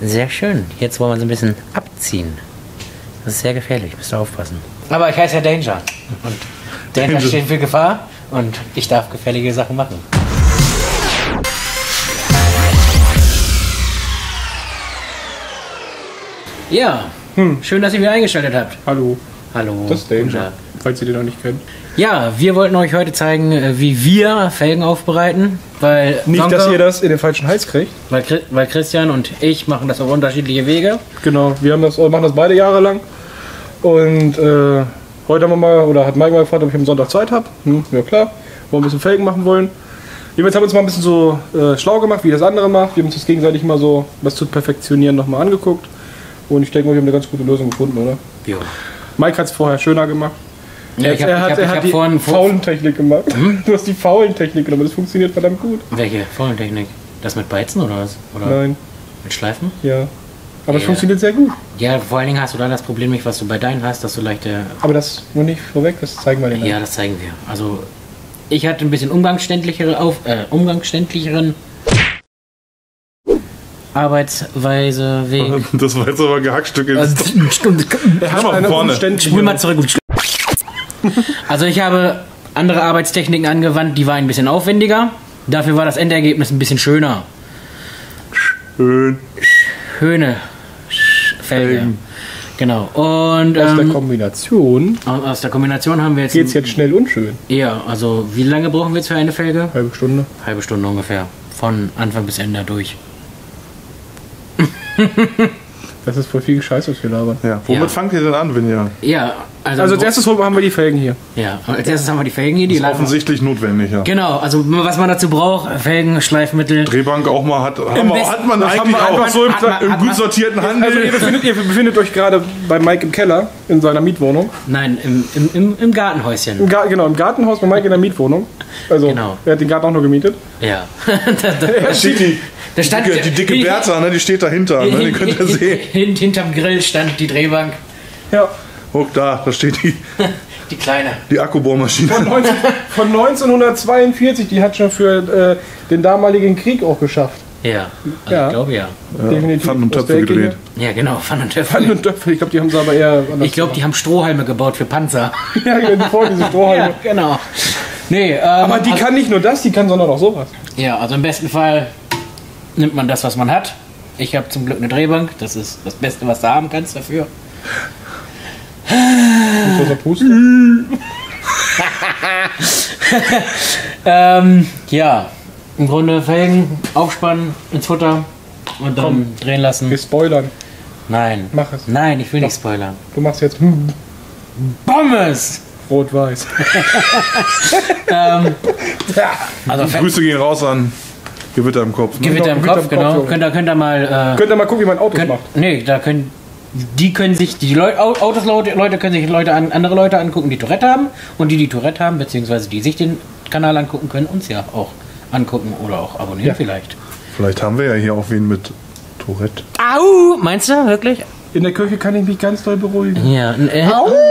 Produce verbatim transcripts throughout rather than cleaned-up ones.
Sehr schön. Jetzt wollen wir so ein bisschen abziehen. Das ist sehr gefährlich, müsst ihr aufpassen. Aber ich heiße ja Danger. Und Danger steht für Gefahr und ich darf gefährliche Sachen machen. Ja, hm. Schön, dass ihr wieder eingeschaltet habt. Hallo. Hallo. Das ist Danger, falls ihr den noch nicht kennt. Ja, wir wollten euch heute zeigen, wie wir Felgen aufbereiten. Weil nicht, Sonka, dass ihr das in den falschen Hals kriegt. Weil, weil Christian und ich machen das auf unterschiedliche Wege. Genau, wir haben das, machen das beide Jahre lang. Und äh, heute haben wir mal, oder hat Mike mal gefragt, ob ich am Sonntag Zeit habe. Hm, ja klar, wollen ein bisschen Felgen machen wollen. Jedenfalls haben wir uns mal ein bisschen so äh, schlau gemacht, wie das andere macht. Wir haben uns das gegenseitig mal so, das zu perfektionieren, nochmal angeguckt. Und ich denke mal, wir haben eine ganz gute Lösung gefunden, oder? Jo. Mike hat es vorher schöner gemacht. Ja, ich hab, er hat, ich hab, er ich hat hab die vorhin, Faulentechnik gemacht. Hm? Du hast die Faulentechnik genommen, das funktioniert verdammt gut. Welche Faulentechnik? Das mit Beizen oder was? Oder Nein. Mit Schleifen? Ja. Aber es ja. funktioniert sehr gut. Ja, vor allen Dingen hast du dann das Problem nicht, was du bei deinen hast, dass du leichte... Aber das nur nicht vorweg, das zeigen wir dir. Ja, das zeigen wir. Also, ich hatte ein bisschen umgangsständlichere auf, äh, umgangsständlicheren Arbeitsweise wegen... Das war jetzt aber Gehackstück. Also, er hat eine vorne. Spul mal zurück. Also ich habe andere Arbeitstechniken angewandt, die waren ein bisschen aufwendiger. Dafür war das Endergebnis ein bisschen schöner. Schön. Schöne Felge. Genau. Und aus ähm, der Kombination. Aus der Kombination haben wir jetzt. Geht's jetzt schnell und schön? Ja, also wie lange brauchen wir jetzt für eine Felge? Halbe Stunde. Halbe Stunde ungefähr. Von Anfang bis Ende durch. Das ist voll viel Scheiß, was wir labern. Ja. Womit Ja. fangt ihr denn an, wenn ihr... Ja, also. Also als erstes haben wir die Felgen hier. Ja, als erstes haben wir die Felgen hier. Die Das ist offensichtlich notwendig, ja. Genau, also was man dazu braucht, Felgen, Schleifmittel. Drehbank auch mal hat, haben wir, besten- hat man das eigentlich haben wir auch einfach so im, hat man- im hat gut man- sortierten Also ihr Handel. befindet, ihr befindet euch gerade bei Mike im Keller in seiner Mietwohnung. Nein, im, im, im, im Gartenhäuschen. Im Gar, genau, im Gartenhaus bei Mike in der Mietwohnung. Also Genau. er hat den Garten auch nur gemietet. Ja. da, da, Da steht die, da stand dicke, die dicke Bertha, ne, die steht dahinter, ne, die könnt ihr sehen. Hint, hinterm Grill stand die Drehbank. Ja. Guck da, da steht die, Die kleine. die Akkubohrmaschine. Von, neunzehn, von neunzehnhundertzweiundvierzig, die hat schon für äh, den damaligen Krieg auch geschafft. Ja, also Ja. ich glaube ja. Definitiv. Pfannen und Aus Töpfe der Ecke gedreht. Ja, genau, Pfannen und Töpfe. Pfannen und Töpfe, ich glaube, die haben sie aber eher anders Ich glaube, die haben Strohhalme gebaut für Panzer. gemacht. Ja, die vor diese Strohhalme. Ja, genau. Nee, ähm, Aber die also, kann nicht nur das, die kann sondern auch sowas. Ja, also im besten Fall nimmt man das, was man hat. Ich habe zum Glück eine Drehbank. Das ist das Beste, was du haben kannst dafür. Muss das pusten? ähm, ja, im Grunde Felgen aufspannen, ins Futter und dann Komm. drehen lassen. Wir spoilern. Nein. Mach es. Nein, ich will nicht spoilern. Du machst jetzt hm, Pommes! rot-weiß. ähm, Ja. also Fe- Grüße gehen raus an Gewitter im Kopf. Ne? Gewitter im Gewitter Kopf, im genau. Kopf, Junge. Könnt ihr, könnt ihr mal... Äh, Könnt ihr mal gucken, wie man Autos könnt, macht. nee, da können... Die können sich... Die Leu Autos, Leute, Leute können sich Leute an, andere Leute angucken, die Tourette haben. Und die, die Tourette haben, beziehungsweise die sich den Kanal angucken, können uns ja auch angucken oder auch abonnieren Ja. vielleicht. Vielleicht haben wir ja hier auch wen mit Tourette. Au! Meinst du wirklich? In der Küche kann ich mich ganz doll beruhigen. Ja. Äh,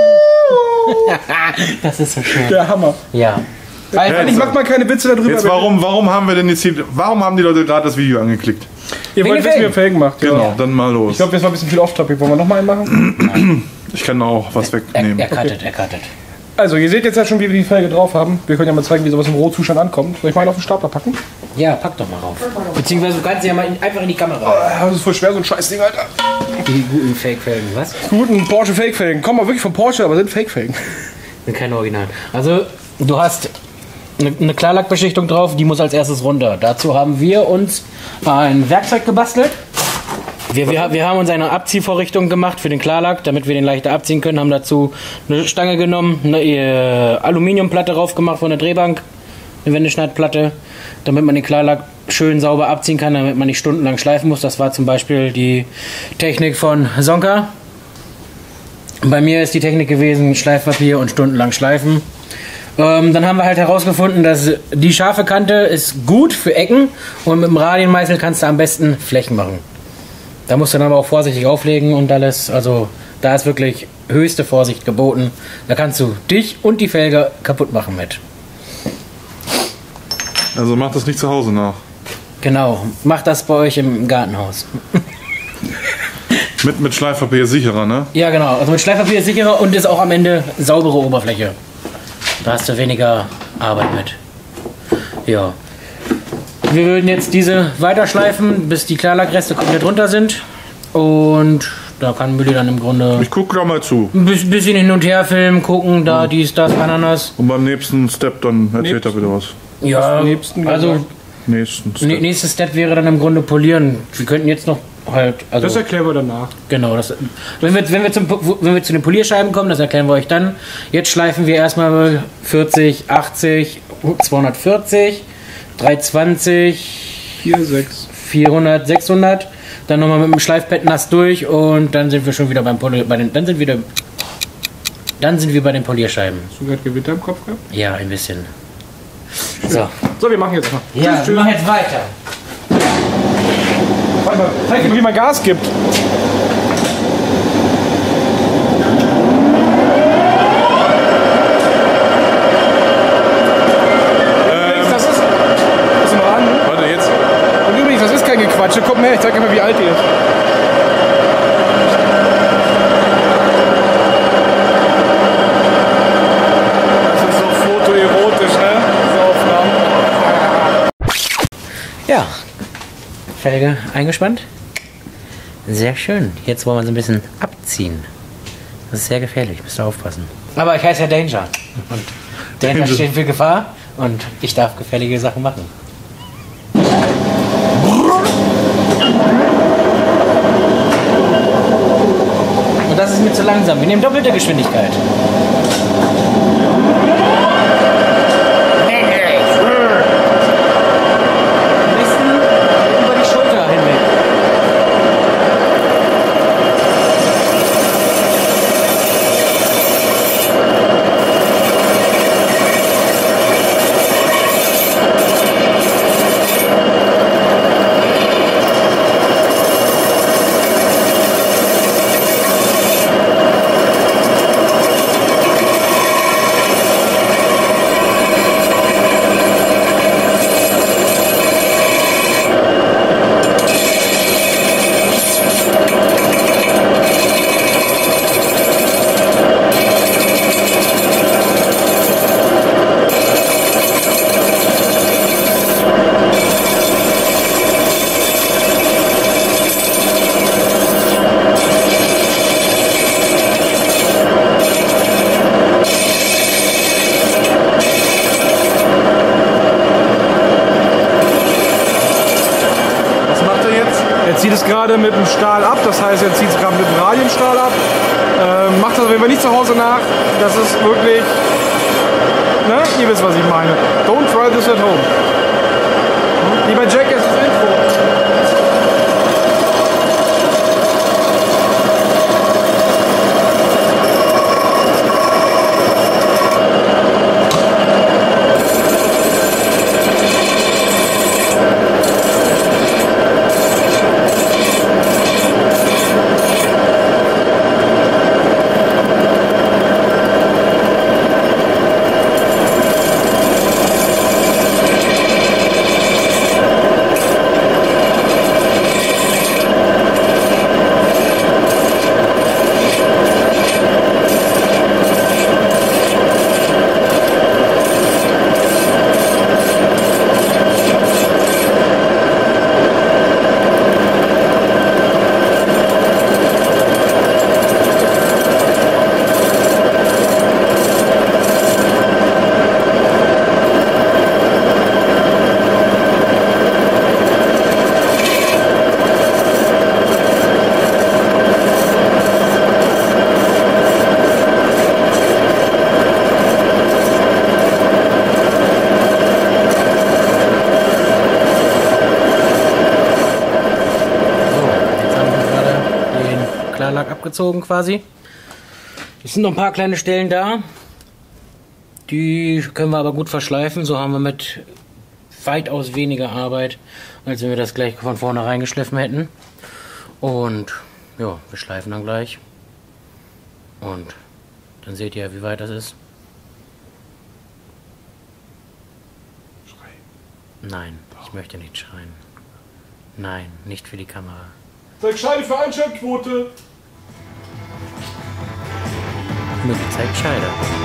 das ist so schön. Der Hammer. Ja. Alter, ich mach mal keine Witze darüber. Jetzt warum, warum haben wir denn jetzt hier, warum haben die Leute gerade das Video angeklickt? Ihr wollt Wegen wissen, wie ihr Felgen. Felgen macht. Genau, Ja. dann mal los. Ich glaube, das war ein bisschen viel Off-Topic. Wollen wir nochmal einen machen? Ich kann auch was Er, wegnehmen. er cuttet, er cuttet. Also, ihr seht jetzt ja schon, wie wir die Felge drauf haben. Wir können ja mal zeigen, wie sowas im Rohzustand ankommt. Soll ich mal einen auf den Stapler packen? Ja, pack doch mal rauf. Beziehungsweise du kannst sie ja mal in, einfach in die Kamera. Ah, das ist voll schwer, so ein Scheißding, Alter. Die guten Fake-Felgen, was? Guten Porsche Fake-Felgen. Kommen mal wirklich von Porsche, aber sind Fake-Felgen. Sind keine Original. Also, du hast eine, eine Klarlackbeschichtung drauf, die muss als erstes runter. Dazu haben wir uns ein Werkzeug gebastelt. Wir, wir, wir haben uns eine Abziehvorrichtung gemacht für den Klarlack, damit wir den leichter abziehen können. Haben dazu eine Stange genommen, eine äh, Aluminiumplatte drauf gemacht von der Drehbank, eine Wendeschneidplatte, damit man den Klarlack schön sauber abziehen kann, damit man nicht stundenlang schleifen muss. Das war zum Beispiel die Technik von Sonka. Bei mir ist die Technik gewesen, Schleifpapier und stundenlang schleifen. Ähm, dann haben wir halt herausgefunden, dass die scharfe Kante ist gut für Ecken und mit dem Radienmeißel kannst du am besten Flächen machen. Da musst du dann aber auch vorsichtig auflegen und alles. Also da ist wirklich höchste Vorsicht geboten. Da kannst du dich und die Felge kaputt machen mit. Also macht das nicht zu Hause nach. Genau, macht das bei euch im Gartenhaus. Mit, mit Schleifpapier sicherer, ne? Ja, genau. Also mit Schleifpapier ist sicherer und ist auch am Ende saubere Oberfläche. Da hast du weniger Arbeit mit. Ja. Wir würden jetzt diese weiterschleifen, bis die Klarlackreste komplett runter sind. Und da kann Mülli dann im Grunde Ich gucke da mal zu. ein bisschen hin und her filmen, gucken, da, dies, das, Ananas. Und beim nächsten Step dann erzählt er wieder was. Ja, Nächsten also Nächsten Step. nä- nächster Step wäre dann im Grunde polieren. Wir könnten jetzt noch halt, also Das erklären wir danach. genau, das, wenn wir wenn wir zum wenn wir zu den Polierscheiben kommen, das erklären wir euch dann. Jetzt schleifen wir erstmal vierzig, achtzig, zweihundertvierzig, dreihundertzwanzig, vier, sechs. vierhundert, sechshundert, dann nochmal mit dem Schleifpad nass durch und dann sind wir schon wieder beim Polier, bei den dann sind wir dann sind wir bei den Polierscheiben. Hast du gerade Gewitter im Kopf gehabt? Ja, ein bisschen. So. So, wir machen jetzt mal. Ja, wir machen jetzt weiter. Warte mal, zeig dir, wie man Gas gibt. Übrigens, das ist. Ist noch an. Warte, jetzt. Und übrigens, das ist kein Gequatsche. Guck mal her, ich zeig dir mal, wie alt die ist. Das ist so fotoerotisch, ne? Diese Aufnahmen. Ja. Felge eingespannt. Sehr schön. Jetzt wollen wir so ein bisschen abziehen. Das ist sehr gefährlich, müsst ihr aufpassen. Aber ich heiße ja Danger. Und Danger Danger. steht für Gefahr und ich darf gefährliche Sachen machen. Und das ist mir zu langsam. Wir nehmen doppelte Geschwindigkeit. Am besten über die Schulter hinweg. Was macht er jetzt? Er zieht es gerade mit dem Stahl ab, das heißt, er zieht es gerade mit dem Radienstahl ab. Ähm, macht das auf jeden Fall nicht zu Hause nach. Das ist wirklich. Ne? Ihr wisst, was ich meine. Don't try this at home. Lieber Jack, es ist das Intro. Klarlack abgezogen quasi. Es sind noch ein paar kleine Stellen da. Die können wir aber gut verschleifen. So haben wir mit weitaus weniger Arbeit, als wenn wir das gleich von vornherein geschliffen hätten. Und ja, wir schleifen dann gleich. Und dann seht ihr, wie weit das ist. Nein, ich möchte nicht schreien. Nein, nicht für die Kamera. Zeig Scheide für Einschaltquote. Möge zeigt Scheide.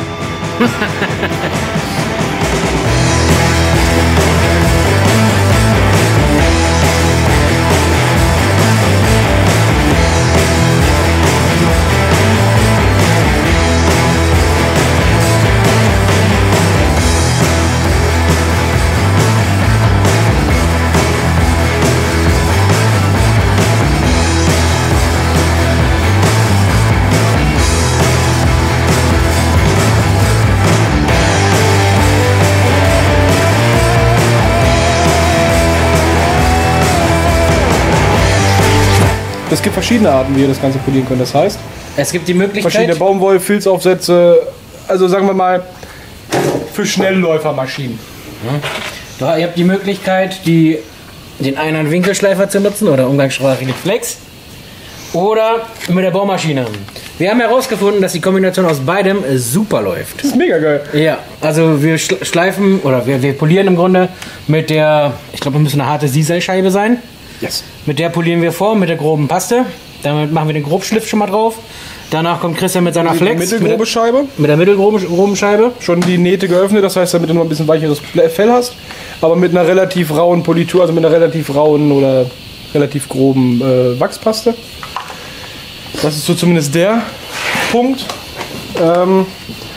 Es gibt verschiedene Arten, wie ihr das Ganze polieren könnt. Das heißt, Es gibt die Möglichkeit. verschiedene Baumwoll-, Filzaufsätze, also sagen wir mal, für Schnellläufermaschinen. Du, ihr habt die Möglichkeit, die, den einen Winkelschleifer zu nutzen oder umgangssprachlich Flex oder mit der Bohrmaschine. Wir haben herausgefunden, dass die Kombination aus beidem super läuft. Das ist mega geil. Ja, also wir schl- schleifen oder wir, wir polieren im Grunde mit der, ich glaube, es müsste eine harte Sieselscheibe sein. Yes. Mit der polieren wir vor, mit der groben Paste. Damit machen wir den Grobschliff schon mal drauf. Danach kommt Christian mit seiner Die Flex. mittelgrobe mit, Scheibe, der, mit der mittelgroben groben Scheibe. schon die Nähte geöffnet, das heißt, damit du noch ein bisschen weicheres Fell hast, aber mit einer relativ rauen Politur, also mit einer relativ rauen oder relativ groben äh, Wachspaste. Das ist so zumindest der Punkt. Ähm,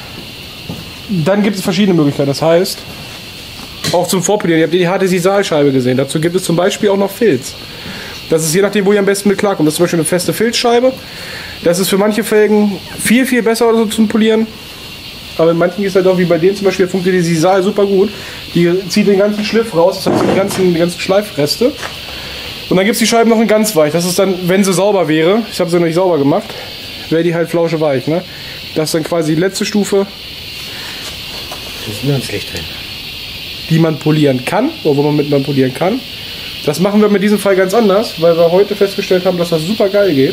dann gibt es verschiedene Möglichkeiten, das heißt, auch zum Vorpolieren, ihr habt die harte Sisalscheibe gesehen, dazu gibt es zum Beispiel auch noch Filz. Das ist je nachdem, wo ihr am besten mit klarkommt. Das ist zum Beispiel eine feste Filzscheibe. Das ist für manche Felgen viel, viel besser so zum Polieren. Aber in manchen ist halt auch wie bei denen zum Beispiel, funktioniert die Sisal super gut. Die zieht den ganzen Schliff raus, das heißt die ganzen, die ganzen Schleifreste. Und dann gibt es die Scheiben noch in ganz weich. Das ist dann, wenn sie sauber wäre, ich habe sie noch nicht sauber gemacht, wäre die halt flauscheweich. Ne? Das ist dann quasi die letzte Stufe, Das ist nur ein Licht drin. die man polieren kann, oder wo man mit man polieren kann. Das machen wir mit diesem Fall ganz anders, weil wir heute festgestellt haben, dass das super geil geht.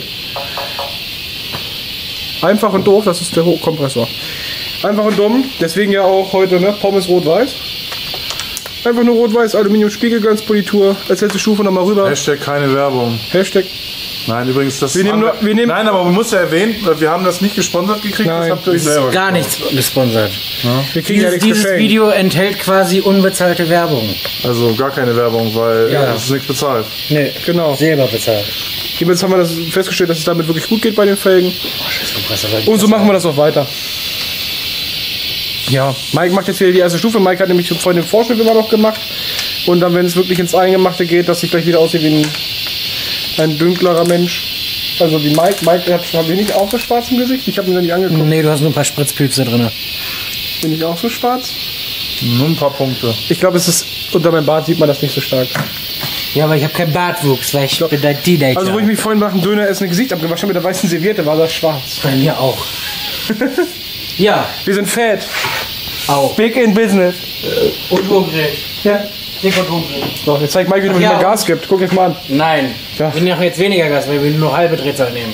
Einfach und doof, das ist der Hochkompressor. Einfach und dumm, deswegen ja auch heute ne, Pommes rot-weiß. Einfach nur rot-weiß, Aluminium-Spiegelglanzpolitur. Als letzte Stufe nochmal rüber. Hashtag keine Werbung. Hashtag. Nein, übrigens, das Wir nehmen haben nur- wir nehmen- Nein, aber man muss ja erwähnen, wir haben das nicht gesponsert gekriegt, Nein, das habt ihr euch Das selber. ist gar nichts gesponsert. Wir kriegen ja Dieses, nichts dieses geschenkt. Video enthält quasi unbezahlte Werbung. Also gar keine Werbung, weil Ja. es ist nichts bezahlt. Nee, Genau. selber bezahlt. Jetzt haben wir das festgestellt, dass es damit wirklich gut geht bei den Felgen. Kompressor. Und so machen wir das auch weiter. Ja, Mike macht jetzt wieder die erste Stufe. Mike hat nämlich vorhin den Vorschnitt immer noch gemacht. Und dann, wenn es wirklich ins Eingemachte geht, dass sie gleich wieder aussieht wie ein, ein dünklerer Mensch. Also wie Mike. Mike hat, haben wir nicht auch so schwarz im Gesicht? Ich habe mir noch nicht angeguckt. Nee, du hast nur ein paar Spritzpülse drin. Bin ich auch so schwarz? Nur ein paar Punkte. Ich glaube, es ist unter meinem Bart sieht man das nicht so stark. Ja, aber ich habe keinen Bartwuchs, weil ich bin der Teenager. Also wo ich mich vorhin nach dem Döner essen Gesicht abgewaschen mit der weißen Serviette, war das schwarz. Bei mir auch. Ja, Wir sind fat. auch. Big in business. Und hungrig. Ja. Dick und hungrig. So, jetzt zeig Mike, wie man Ja. mehr Gas gibt. Guck jetzt mal an. Nein, Ja. wir machen jetzt weniger Gas, weil wir nur halbe Drehzahl nehmen.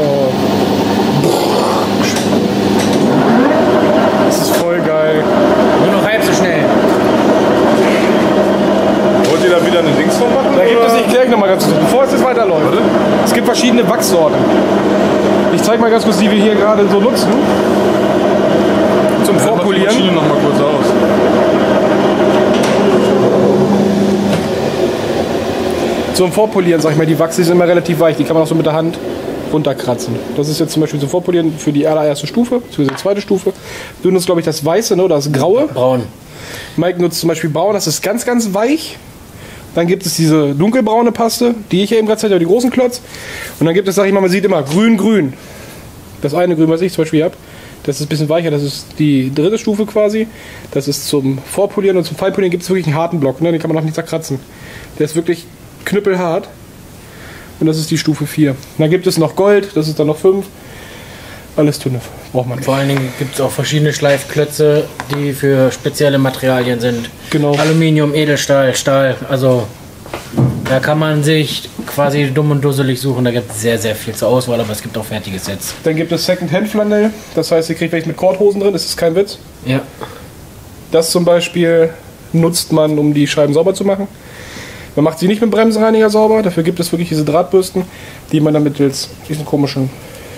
Das ist voll geil. Nur noch halb so schnell. Wollt ihr da wieder eine Dings von machen? Da gibt es, oder? ich erkläre noch mal ganz kurz, bevor es jetzt weiterläuft. Es gibt verschiedene Wachssorten. Ich zeige mal ganz kurz, die wir hier gerade so nutzen. Zum Mach die Vorpolieren. Maschine noch mal kurz aus. Zum Vorpolieren, sag ich mal, die Wachse sind immer relativ weich. Die kann man auch so mit der Hand runterkratzen. Das ist jetzt zum Beispiel zum Vorpolieren für die allererste Stufe, beziehungsweise die zweite Stufe. Du nutzt, glaube ich, das Weiße, ne, oder das Graue. Braun. Mike nutzt zum Beispiel Braun, das ist ganz, ganz weich. Dann gibt es diese dunkelbraune Paste, die ich ja eben gerade zeigte, die großen Klotz. Und dann gibt es, sag ich mal, man sieht immer grün, grün. Das eine Grün, was ich zum Beispiel habe, das ist ein bisschen weicher, das ist die dritte Stufe quasi. Das ist zum Vorpolieren und zum Feinpolieren gibt es wirklich einen harten Block, ne? Den kann man auch nicht zerkratzen. Der ist wirklich knüppelhart. Und das ist die Stufe vier. Dann gibt es noch Gold, das ist dann noch fünf. Alles Tünne, braucht man nicht. Vor allen Dingen gibt es auch verschiedene Schleifklötze, die für spezielle Materialien sind. Genau. Aluminium, Edelstahl, Stahl. Also da kann man sich quasi dumm und dusselig suchen. Da gibt es sehr, sehr viel zur Auswahl, aber es gibt auch fertige Sets. Dann gibt es Second-Hand-Flanell, das heißt, ihr kriegt welche mit Korthosen drin, das ist kein Witz. Ja. Das zum Beispiel nutzt man, um die Scheiben sauber zu machen. Man macht sie nicht mit dem Bremsenreiniger sauber, dafür gibt es wirklich diese Drahtbürsten, die man dann mittels diesen komischen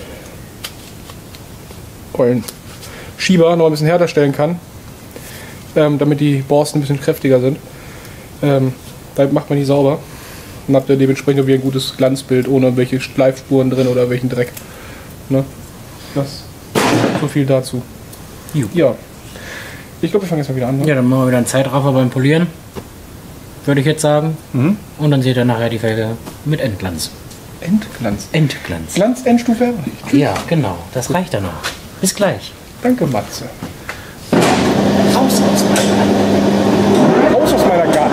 Eulen Schieber noch ein bisschen härter stellen kann, ähm, damit die Borsten ein bisschen kräftiger sind. Ähm, damit macht man die sauber und habt ihr dementsprechend wieder ein gutes Glanzbild, ohne irgendwelche Schleifspuren drin oder welchen Dreck. Ne? Das so viel dazu. Jo. Ja. Ich glaube, wir fangen jetzt mal wieder an. Ne? Ja, dann machen wir wieder einen Zeitraffer beim Polieren. Würde ich jetzt sagen. Mhm. Und dann seht ihr nachher die Felge mit Endglanz. Endglanz. Endglanz. Glanz Endstufe erreicht. Ja, genau. Das reicht dann noch. Bis gleich. Danke, Matze. Raus aus meinem Raus aus meiner Garten.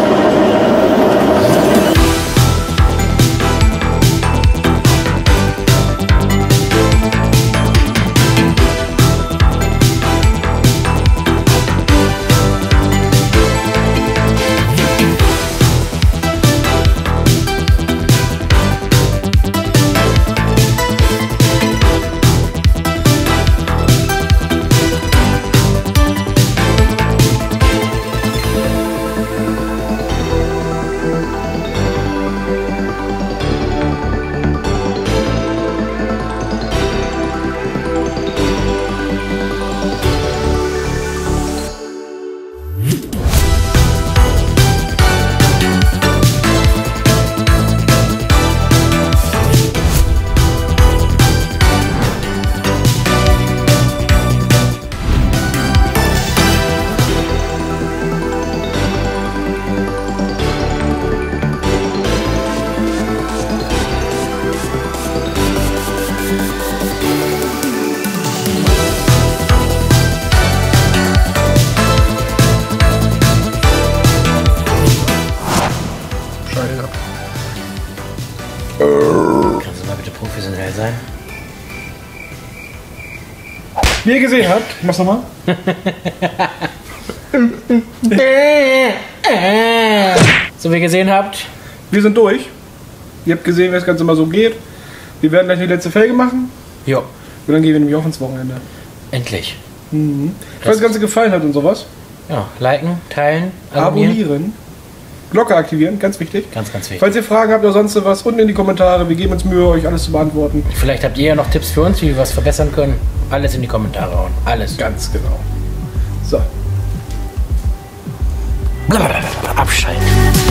Kannst du mal bitte professionell sein? Wie ihr gesehen habt, ich mach's nochmal. So wie ihr gesehen habt, Wir sind durch. Ihr habt gesehen, wie das Ganze mal so geht. Wir werden gleich die letzte Felge machen. jo, Und dann gehen wir nämlich auch ins Wochenende. endlich. Mhm. Falls das Ganze gefallen hat und sowas, Ja, liken, teilen, abonnieren. abonnieren, Glocke aktivieren, ganz wichtig. Ganz, ganz wichtig. Falls ihr Fragen habt oder sonst was, unten in die Kommentare. Wir geben uns Mühe, euch alles zu beantworten. Vielleicht habt ihr ja noch Tipps für uns, wie wir was verbessern können. Alles in die Kommentare hauen. Alles. Ganz genau. So. Blablabla. Abschalten.